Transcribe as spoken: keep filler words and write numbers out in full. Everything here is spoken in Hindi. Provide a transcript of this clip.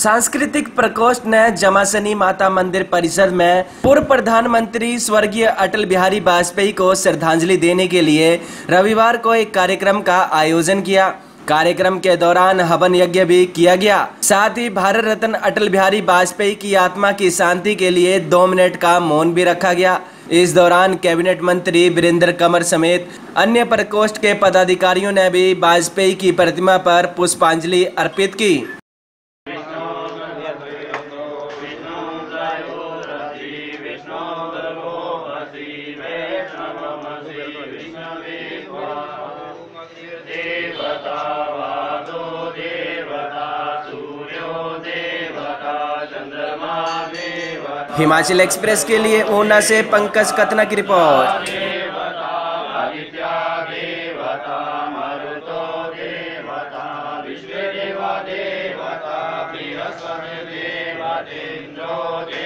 सांस्कृतिक प्रकोष्ठ ने जमासनी माता मंदिर परिसर में पूर्व प्रधानमंत्री स्वर्गीय अटल बिहारी वाजपेयी को श्रद्धांजलि देने के लिए रविवार को एक कार्यक्रम का आयोजन किया। कार्यक्रम के दौरान हवन यज्ञ भी किया गया। साथ ही भारत रत्न अटल बिहारी वाजपेयी की आत्मा की शांति के लिए दो मिनट का मौन भी रखा गया। इस दौरान कैबिनेट मंत्री वीरेंद्र कंवर समेत अन्य प्रकोष्ठ के पदाधिकारियों ने भी वाजपेयी की प्रतिमा पर पुष्पांजलि अर्पित की। हिमाचल एक्सप्रेस के लिए ऊना से पंकज कतना की रिपोर्ट। देवता